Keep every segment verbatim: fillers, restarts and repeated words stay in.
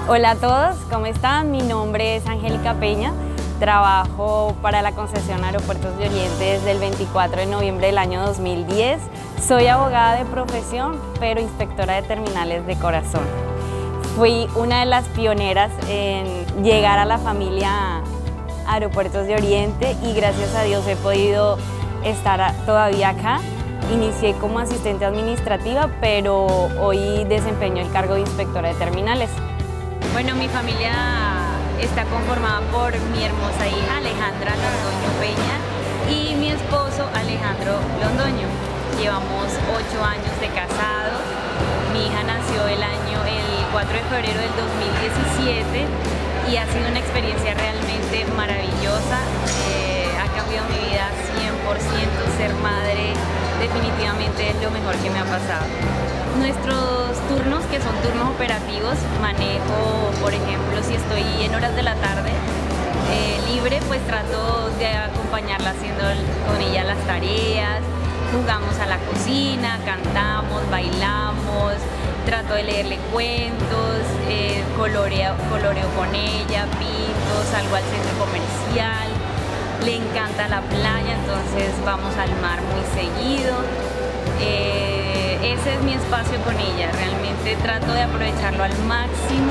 Hola a todos, ¿cómo están? Mi nombre es Angélica Peña, trabajo para la concesión Aeropuertos de Oriente desde el veinticuatro de noviembre del año dos mil diez. Soy abogada de profesión, pero inspectora de terminales de corazón. Fui una de las pioneras en llegar a la familia Aeropuertos de Oriente y gracias a Dios he podido estar todavía acá. Inicié como asistente administrativa, pero hoy desempeño el cargo de inspectora de terminales. Bueno, mi familia está conformada por mi hermosa hija Alejandra Londoño Peña y mi esposo Alejandro Londoño. Llevamos ocho años de casados. Mi hija nació el año el cuatro de febrero del dos mil diecisiete y ha sido una experiencia realmente maravillosa. Eh, ha cambiado mi vida cien por ciento. Ser madre definitivamente es lo mejor que me ha pasado. Nuestros turnos, que son turnos operativos, manejo, por ejemplo, si estoy en horas de la tarde eh, libre, pues trato de acompañarla haciendo con ella las tareas, jugamos a la cocina, cantamos, bailamos, trato de leerle cuentos, eh, coloreo, coloreo con ella, pinto, salgo al centro comercial, le encanta la playa, entonces vamos al mar muy seguido. Eh, ese es mi espacio con ella, realmente trato de aprovecharlo al máximo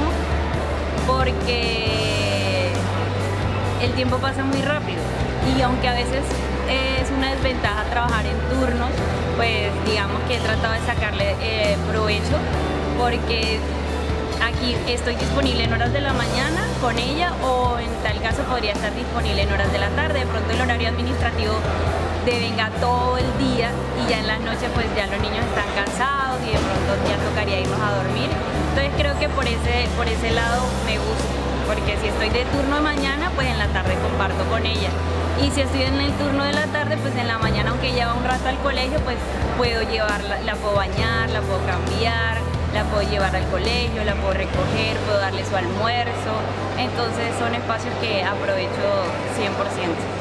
porque el tiempo pasa muy rápido y aunque a veces es una desventaja trabajar en turnos, pues digamos que he tratado de sacarle eh, provecho porque aquí estoy disponible en horas de la mañana con ella o en tal caso podría estar disponible en horas de la tarde. De pronto el horario administrativo devenga todo el día y ya en las noches pues ya los niños están cansados y de pronto ya tocaría irnos a dormir. Entonces creo que por ese, por ese lado me gusta, porque si estoy de turno de mañana pues en la tarde comparto con ella y si estoy en el turno de la tarde pues en la mañana, aunque ella va un rato al colegio, pues puedo llevarla, la puedo bañar, la puedo cambiar, la puedo llevar al colegio, la puedo recoger, puedo darle su almuerzo, entonces son espacios que aprovecho cien por ciento.